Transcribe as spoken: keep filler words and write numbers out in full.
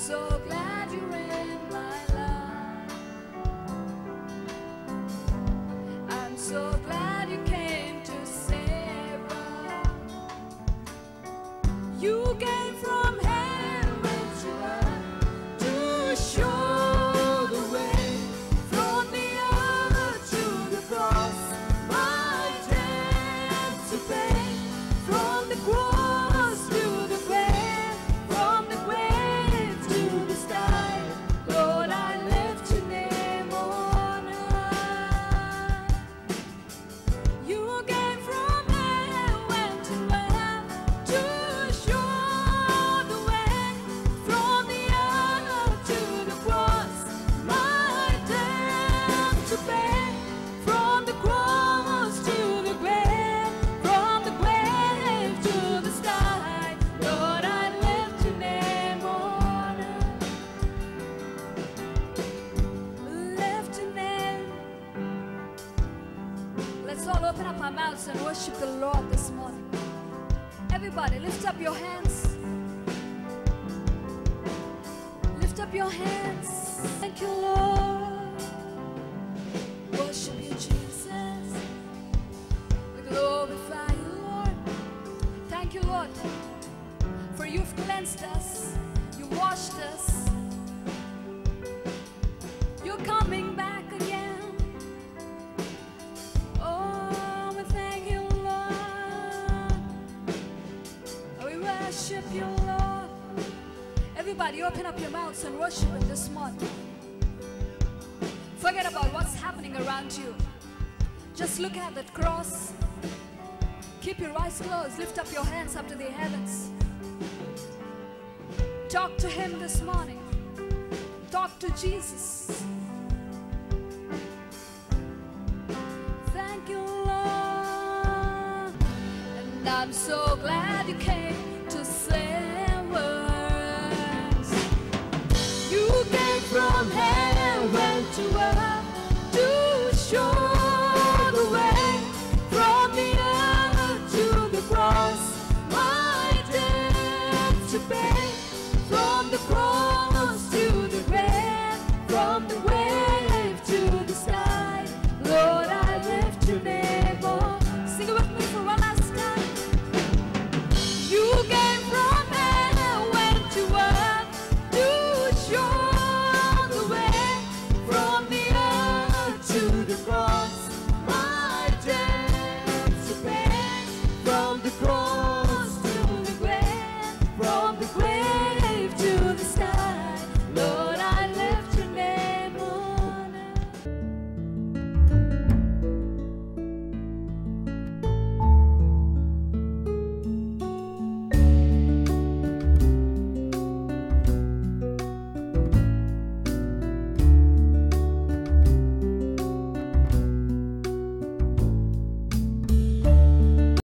so glad you're in my life. I'm so glad you came to save us. You came from heaven to earth to show the way, from the earth to the cross, my debt to pay, from the cross to the grave, from the grave to the sky. Lord, I lift your name on high. You came from heaven to earth to show the way, from the earth to the cross, my debt to pay, from the cross to the grave, from the grave to the sky. Lord, I lift your name on high. Lift your name. Let's all open up our mouths and worship the Lord this morning. Everybody, lift up your hands. Lift up your hands. Thank you, Lord. Worship you, Jesus. We glorify you, Lord. Thank you, Lord, for you've cleansed us. You washed us. You're coming back again. Oh, we thank you, Lord. We worship you, Lord. Everybody, open up your mouths and worship Him this morning. Forget about what's happening around you. Just look at that cross. Keep your eyes closed. Lift up your hands up to the heavens. Talk to Him this morning. Talk to Jesus. Thank you, Lord. And I'm so glad you came.